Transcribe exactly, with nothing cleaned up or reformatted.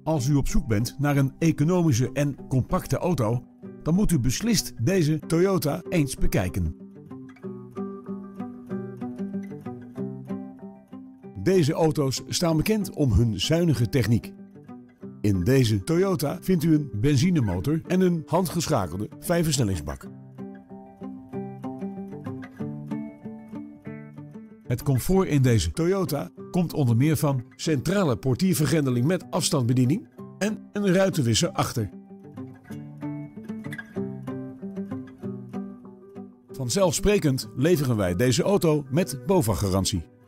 Als u op zoek bent naar een economische en compacte auto, dan moet u beslist deze Toyota eens bekijken. Deze auto's staan bekend om hun zuinige techniek. In deze Toyota vindt u een benzinemotor en een handgeschakelde vijfversnellingsbak. Het comfort in deze Toyota komt onder meer van centrale portiervergrendeling met afstandsbediening en een ruitenwisser achter. Vanzelfsprekend leveren wij deze auto met BOVAG-garantie.